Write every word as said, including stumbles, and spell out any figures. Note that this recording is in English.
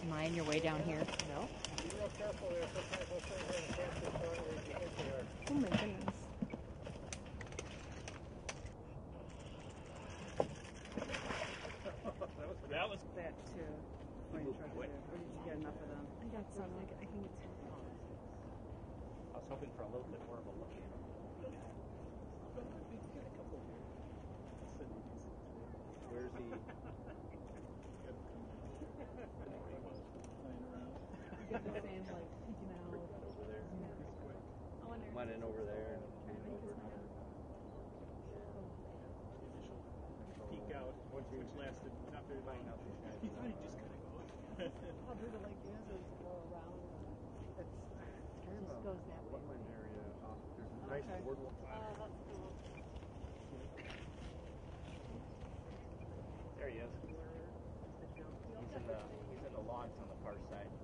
Am I in your way down here? No. Be real careful there. Sometimes they'll sit here and catch as far as you think they are. Oh my goodness. that was that was That too. Or did you get enough of them? I got some. I can get ten. I was hoping for a little bit more of a look at them. Get a couple here. Where's he? Get the same, like, peeking out. Over there. I wonder. Went in over there. And over peek out, which lasted not very long. He's really just kind of going. How big the lake is, is to go around. It's, it just goes that way. Wetland area. Uh, there's a nice Okay. boardwalk. Oh, that's cool. There he is. He's in the he's in the logs on the far side.